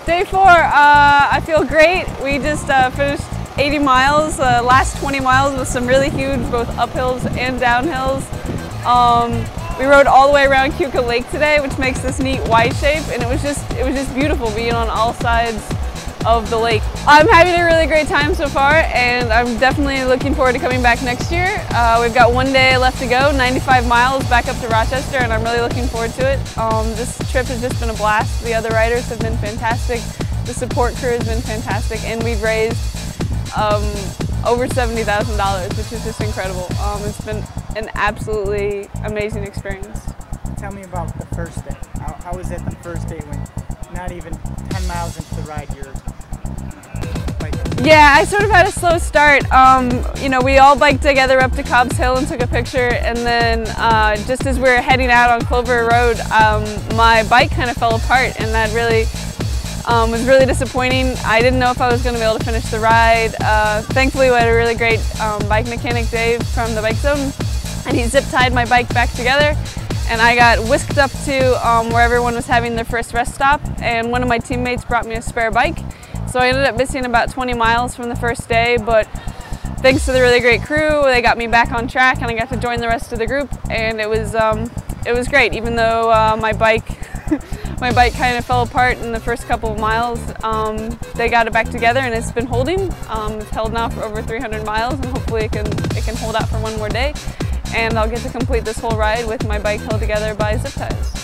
Day 4, I feel great. We just finished 80 miles, last 20 miles with some really huge both uphills and downhills. We rode all the way around Keuka Lake today, which makes this neat Y shape, and it was just beautiful being on all sides of the lake. I'm having a really great time so far, and I'm definitely looking forward to coming back next year. We've got 1 day left to go, 95 miles back up to Rochester, and I'm really looking forward to it. This trip has just been a blast. The other riders have been fantastic. The support crew has been fantastic, and we've raised over $70,000, which is just incredible. It's been an absolutely amazing experience. Tell me about the first day. How was it the first day when not even 10 miles into the ride you're biking? Yeah, I sort of had a slow start. You know, we all biked together up to Cobbs Hill and took a picture, and then just as we were heading out on Clover Road, my bike kind of fell apart, and that really was really disappointing. I didn't know if I was going to be able to finish the ride. Thankfully, we had a really great bike mechanic, Dave, from the Bike Zone, and he zip-tied my bike back together, and I got whisked up to where everyone was having their first rest stop, and one of my teammates brought me a spare bike. So I ended up missing about 20 miles from the first day, but thanks to the really great crew, they got me back on track, and I got to join the rest of the group, and it was great. Even though my bike my bike kind of fell apart in the first couple of miles, they got it back together, and it's been holding. It's held now for over 300 miles, and hopefully it can hold out for 1 more day, and I'll get to complete this whole ride with my bike held together by zip ties.